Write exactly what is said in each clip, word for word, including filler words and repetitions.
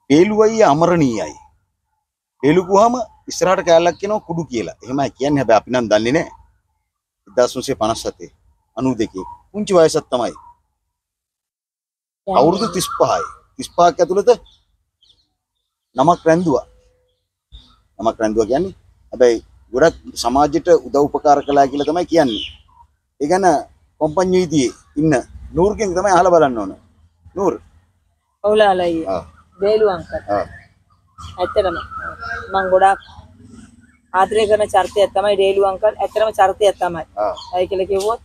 වේලුවයි අමරණීයයි. වේලු ගුවම ඉස්සරහට කැලලක් කියනවා කුඩු කියලා. එහෙමයි කියන්නේ. හැබැයි අපි නම් දන්නේ නැහැ. එක්දාස් නවසිය පනස් හතේ අනූ දෙකේ පුංචි වයසක් තමයි. අවුරුදු තිස් පහයි. තිස් පහක් ඇතුළත නමක් රැඳුවා. නමක් රැඳුවා කියන්නේ හැබැයි ගොඩක් සමාජයට උදව් උපකාර කළා කියලා තමයි කියන්නේ. ඒ කියන්නේ කොම්පඤ්ඤු විදියේ ඉන්න නූර්ගෙන් තමයි අහලා බලන්න ඕන. නූර්. ඔව්ලාලයි. ආ. වේලු අංකල්. ආ. ඇත්තටම මම ගොඩාක් ආදරය කරන චරිතයක් තමයි රේලු අංකල්. ඇත්තටම චරිතයක් තමයි. ආ. ඒ කියලා කිව්වොත්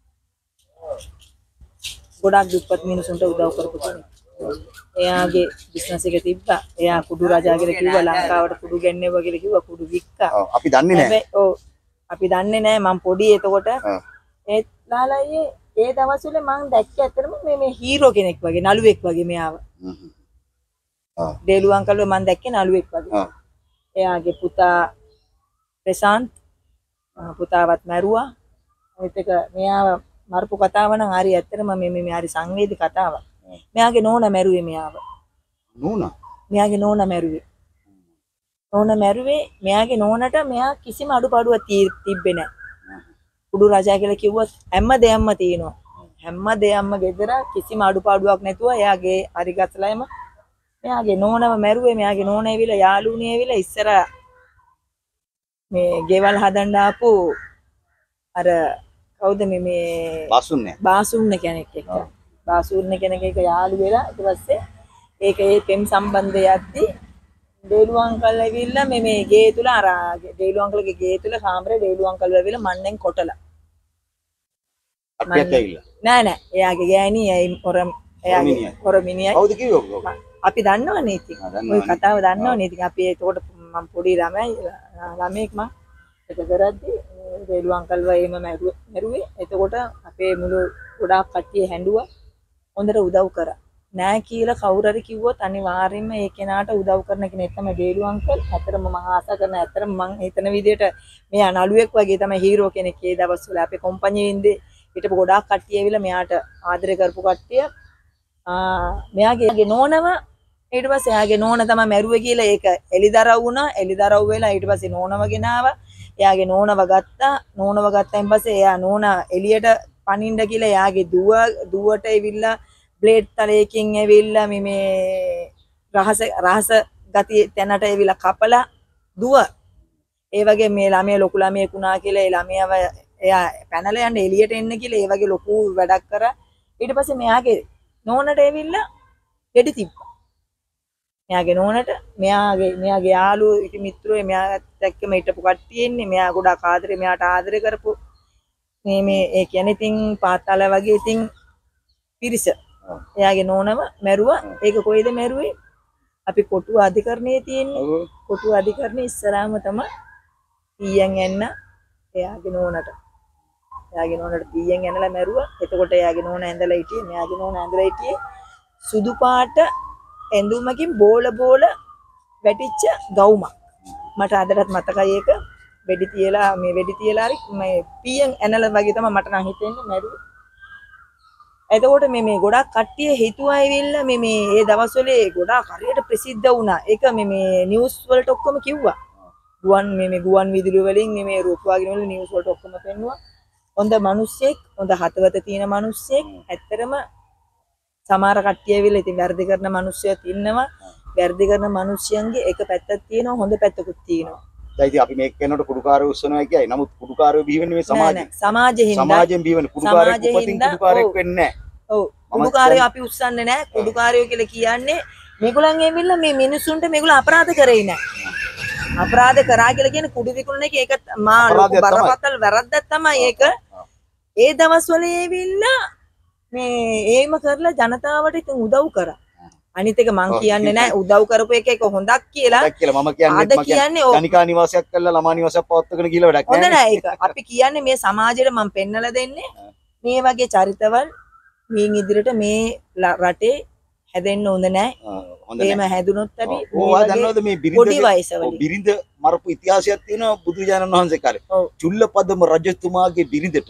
ගොඩාක් දුප්පත් මිනිසුන්ට උදව් කරපු කෙනෙක්. එයාගේ බිස්නස් එක තිබ්බා. එයා කුඩු රජා කියලා කිව්වා. ලංකාවට කුඩු ගෙන්නෙව්වා කියලා කිව්වා. කුඩු වික්කා. ඔව් අපි දන්නේ නැහැ. ඔව් අපි දන්නේ නැහැ. මම පොඩි එතකොට ඒත් ලාලයි ඒ දවස්වල මම දැක්ක ඇත්තටම මේ මේ හීරෝ කෙනෙක් වගේ නළුවෙක් වගේ මෙයාව. හ්ම්. ආ. දේලු අංකල්ව මම දැක්කේ නළුවෙක් වගේ. ආ. එයාගේ පුතා ප්‍රශාන්ත් පුතාවත් මැරුවා. ඒත් එක මෙයාව මරපු කතාව නම් හරි ඇත්තටම මේ මේ හරි සංවේදී කතාවක්. මෙයාගේ නෝනා මැරුවේ මෙයාව. නෝනා? මෙයාගේ නෝනා මැරුවේ. නෝනා මැරුවේ මෙයාගේ නෝනට මෙයා කිසිම අඩුපාඩුවක් තිබ්බේ නැහැ. කුඩු රජා කියලා කිව්වොත් හැම දෙයක්ම තියෙනවා. හැම දෙයක්ම ගෙදර කිසිම අඩුපාඩුවක් නැතුව එයාගේ හරි ගස්සලයිම මෙයාගේ නෝනව මැරුවේ. මෙයාගේ නෝන ඇවිල්ලා යාළුවනේ ඇවිල්ලා ඉස්සර මේ ගෙවල් හදන්න ආපු අර කවුද මේ මේ බාසුන්නේ බාසුන්නේ කෙනෙක් එක්ක. බාසුන්නේ කෙනෙක් එක්ක යාළු වෙලා ඊට පස්සේ ඒක ඒ පෙම් සම්බන්ධය යද්දී දේලු අංකල් ඇවිල්ලා මේ මේ ගේ තුල අර දේලු අංකල්ගේ ගේ තුල කාමරේ දේලු අංකල් ඇවිල්ලා මන්නෙන් කොටලා. අපිට ඇවිල්ලා. නෑ නෑ එයාගේ ගෑණි එයි හොර එයාගේ හොර මිනිහයි. කවුද කිව්වෝ? අපි දන්නවනේ ඉතින්. ওই කතාව දන්නවනේ ඉතින් අපි ඒකට මම පොඩි ළමයි ළමෙක් මම ඒක කරද්දී දේලු අංකල්ව එහෙම මැරුවේ. එතකොට අපේ මුළු ගොඩාක් කට්ටිය හැඬුවා. හොඳට උදව් කරා. නෑ කියලා කවුරු හරි කිව්වොත් අනිවාර්යයෙන්ම ඒ කෙනාට උදව් කරන කෙනෙක් තමයි දේලු අංකල්. අතරම මම ආසා කරන අතරම මම හිතන විදිහට මෙයා නළුවෙක් වගේ තමයි හීරෝ කෙනෙක් ඒ දවස්වල අපේ කොම්පැනි ඉඳේ හිටපු ගොඩාක් කට්ටිය ඇවිල්ලා මෙයාට ආදරය කරපු කට්ටිය. ආ මෙයාගේ නෝනව ඊට පස්සේ එයාගේ නෝන තමයි මැරුවේ කියලා ඒක එලිදරව් වුණා. එලිදරව් වෙලා ඊට පස්සේ නෝනව ගෙනාවා. එයාගේ නෝනව ගත්තා. නෝනව ගත්තයින් පස්සේ එයා නෝනා එළියට පනින්න කියලා එයාගේ දුව දුවට ඇවිල්ලා බ්ලේඩ් තලයකින් ඇවිල්ලා මේ මේ රහස රහස ගතිය තැනට ඇවිල්ලා කපලා දුව ඒ වගේ මේ ළමයා ලොකු ළමයෙක් වුණා කියලා ඒ ළමයාව එයා පැනලා යන්න එළියට එන්න කියලා ඒ වගේ ලොකු වැඩක් කරා. ඊට පස්සේ මෙයාගේ නෝනට ඇවිල්ලා දෙඩි තිබ්බා. මෙයාගේ නෝනට මෙයාගේ මෙයාගේ යාළුවෝ ඉති මිත්‍රයෝ මෙයාත් එක්කම හිටපු කට්ටිය ඉන්නේ. මෙයා ගොඩාක් ආදරේ මෙයාට ආදරේ කරපු මේ මේ ඒ කියන්නේ ඉතින් පාතාල වගේ ඉතින් පිරිස. එයාගේ නෝනව මැරුවා. ඒක කොයිද මැරුවේ? අපි කොටුව අධිකරණයේ තියෙන්නේ. කොටුව අධිකරණයේ ඉස්සරහම තමයි පීයන් යන්න එයාගේ නෝනට. එයාගේ නෝනට පීයන් යන්නලා මැරුවා. එතකොට එයාගේ නෝන ඇඳලා හිටියේ. මෙයාගේ නෝන ඇඳලා හිටියේ සුදු පාට ඇඳුමකින් බෝල බෝල වැටිච්ච ගවුමක්. මට අදටත් මතකයි ඒක. වෙඩි තියලා මේ වෙඩි තියලා හරි මේ පීයන් ඇනලා වගේ තමයි මට නම් හිතෙන්නේ මැරුවේ. එතකොට මේ මේ ගොඩක් කට්ටිය හිතුවා ඇවිල්ලා මේ මේ ඒ දවස්වල ගොඩාක් හරියට ප්‍රසිද්ධ වුණා. ඒක මේ මේ නිවුස් වලට ඔක්කොම කිව්වා. ගුවන් මේ මේ ගුවන් විදුලි වලින් මේ මේ රූපවාහිනි වල නිවුස් වලට ඔක්කොම පෙන්නුවා. හොඳ මිනිස්සෙක්, හොඳ හතවත තියෙන මිනිස්සෙක්. ඇත්තටම සමහර කට්ටිය ඇවිල්ලා ඉතින් වැඩි කරන මිනිස්සුත් ඉන්නවා. වැඩි කරන මිනිස්සුන්ගේ එක පැත්තක් තියෙනවා, හොඳ පැත්තකුත් තියෙනවා. දැන් ඉතින් අපි මේක කරනකොට කුඩුකාරයෝ උස්සනවා කියයි. නමුත් කුඩුකාරයෝ බිහි වෙන්නේ මේ සමාජයෙන්. සමාජයෙන් හින්දා සමාජයෙන් බිහි වෙන කුඩුකාරයෙක් උපතින් කුඩුකාරයෙක් වෙන්නේ නැහැ. ඔව්. කුඩුකාරයෝ අපි උස්සන්නේ නැහැ. කුඩුකාරයෝ කියලා කියන්නේ මේගොල්ලන් ඇවිල්ලා මේ මිනිසුන්ට මේගොල්ලෝ අපරාධ කරේ නැහැ. අපරාධ කරා කියලා කියන්නේ කුඩු විකුණන එක ඒක මා ලොකු බරපතල වැරද්දක් තමයි ඒක. ඒ දවස්වල ඇවිල්ලා මේ ඒම කරලා ජනතාවට ඉතින් උදව් කරා. අනිත් එක මං කියන්නේ නැහැ උදව් කරපු එක එක හොඳක් කියලා. හොඳක් කියලා මම කියන්නේ මම කියන්නේ ගණිකා නිවාසයක් කරලා ළමා නිවාසයක් පවත්වගෙන ගිහලා වැඩක් නැහැ. හොඳ නැහැ ඒක. අපි කියන්නේ මේ සමාජයට මම පෙන්නලා දෙන්නේ මේ වගේ චරිතවල් මින් ඉදිරියට මේ රටේ හැදෙන්න හොඳ නැහැ. එහෙම හැදුනොත් අපි ඕවා දන්නවද මේ බිරිඳ බිරිඳ මරපු ඉතිහාසයක් තියෙනවා බුදුරජාණන් වහන්සේ කාලේ. චුල්ලපදම රජතුමාගේ බිරිඳට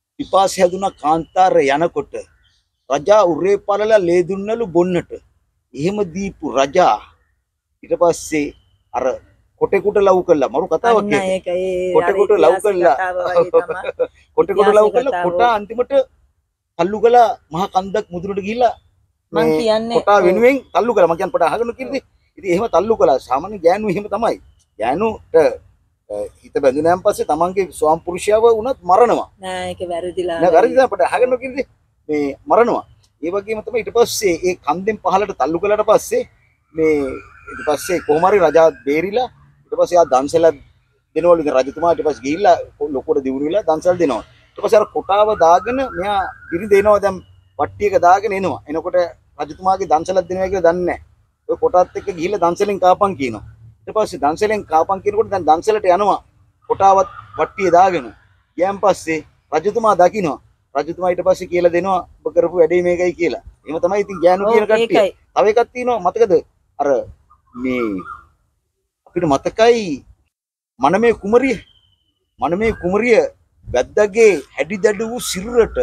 පිපාසය හැදුනා කාන්තාර යනකොට රජා උරේ පළලා ලේ දුන්නලු බොන්නට. එහෙම දීපු රජා ඊට පස්සේ අර කොටේකට ලව් කළා මරු කතාවක් අන්න කියන්නේ. ඒක ඒ කොටේකට ලව් කළා. කතාව වගේ තමයි. කොටේකට ලව් කළා කතාව. කොටා අන්තිමට තල්ලු කළා මහා කන්දක් මුදුනට ගිහිල්ලා මං කියන්නේ කොටා වෙනුවෙන් තල්ලු කළා. මං කියන්නේ පොඩ අහගෙන කිව්වේ. ඉතින් එහෙම තල්ලු කළා. සාමාන්‍ය ගෑනු එහෙම තමයි. ගෑනුට හිත බැඳුනෑන් පස්සේ තමන්ගේ ස්වාම පුරුෂයව වුණත් මරනවා. නෑ ඒක වැරදිලා. නෑ වැරදි තමයි පොඩ අහගෙන කිව්වේ. මේ මරනවා. ඒ වගේම තමයි ඊට පස්සේ ඒ කන්දෙන් පහලට තල්ලු කළාට පස්සේ මේ ඊට පස්සේ කොහොම හරි රජා බේරිලා ඊට පස්සේ ආ දන්සල දෙනවලු. ඉතින් රජතුමා ඊට පස්සේ ගිහිල්ලා ලොකුවට දිනුන වෙලා දන්සල් දෙනවා. ඊට පස්සේ අර කොටාව දාගෙන මෙයා පිරි දෙනවා දැන් පට්ටියක දාගෙන එනවා. එනකොට රජතුමාගේ දන්සලක් දෙනවා කියලා දන්නේ නැහැ. ඔය කොටාත් එක්ක ගිහිල්ලා දන්සලෙන් කාපන් කියනවා. ඊට පස්සේ දන්සලෙන් කාපන් කියනකොට දැන් දන්සලට යනවා. කොටාවත් පට්ටිය දාගෙන. ගියන් පස්සේ රජතුමා දකිනවා. රජතුමා ඊට පස්සේ කියලා දෙනවා ඔබ කරපු වැඩේ මේකයි කියලා. එහෙම තමයි ඉතින් ගෑනු කියන කට්ටිය. තව එකක් තියෙනවා මතකද? අර මේ අපිට මතකයි මනමේ කුමරිය. මනමේ කුමරිය වැද්දාගේ හැඩි දඩු වූ සිරුරට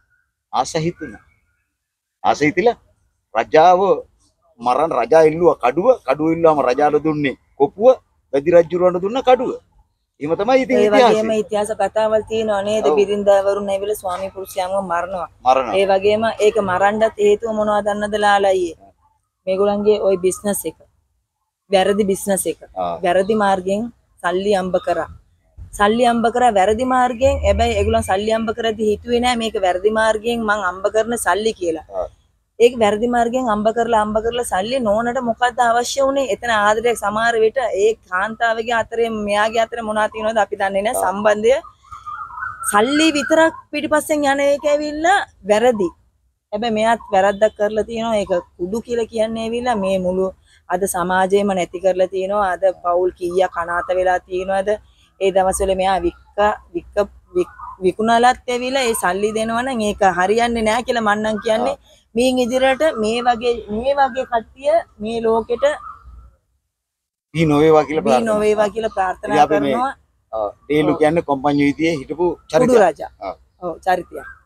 ආස හිතුණා. ආස හිතිලා රජාව මරණ රජා ඉල්ලුවා කඩුව. කඩුව ඉල්ලුවාම රජාට දුන්නේ කොපුව. වැදි රජුරවන්ට දුන්න කඩුව. එහෙම තමයි ඉතින් ඉතිහාසය. ඒ වගේම ඉතිහාස කතාවල් තියෙනවා නේද? බිරින්දවරුන් ඇවිල්ලා ස්වාමි පුරුෂයන්ව මරනවා. මරනවා. ඒ වගේම ඒක මරන්නත් හේතුව මොනවද දන්නද ලාලයි? මේගොල්ලන්ගේ ওই බිස්නස් එක. වැරදි බිස්නස් එක. වැරදි මාර්ගෙන් සල්ලි අම්බ කරා. සල්ලි අම්බ කරා වැරදි මාර්ගයෙන්. හැබැයි ඒගොල්ලන් සල්ලි අම්බ කරද්දි හිතුවේ නෑ මේක වැරදි මාර්ගයෙන් මං අම්බ කරන සල්ලි කියලා. ඒක වැරදි මාර්ගයෙන් අම්බ කරලා අම්බ කරලා සල්ලි නෝනට මොකද්ද අවශ්‍ය වුනේ? එතන ආදරයක් සමහර විට ඒ කාන්තාවගේ අතරේ මෙයාගේ අතරේ මොනවද තියෙනවද අපි දන්නේ නැහැ. සම්බන්ධය සල්ලි විතරක් පිටිපස්සෙන් යන එක ඇවිල්ලා වැරදි. හැබැයි මෙයාත් වැරද්දක් කරලා තියෙනවා. ඒක කුඩු කියලා කියන්නේ ඇවිල්ලා මේ මුළු අද සමාජයේම නැති කරලා තියෙනවා. අද පවුල් කීයක් අනාථ වෙලා තියෙනවද? ඒ දවස්වල මෙයා වික්ක වික්ක විකුණලත් ඇවිල්ලා ඒ සල්ලි දෙනවා නම් ඒක හරියන්නේ නැහැ කියලා මම නම් කියන්නේ. මින් ඉදිරියට මේ වගේ මේ වගේ කට්ටිය මේ ලෝකෙට දී නොවේවා කියලා දී නොවේවා කියලා ප්‍රාර්ථනා කරනවා. දේලු කියන්නේ කොම්පඤ්ඤු විදියේ හිටපු චරිතය. ඔව් චරිතය.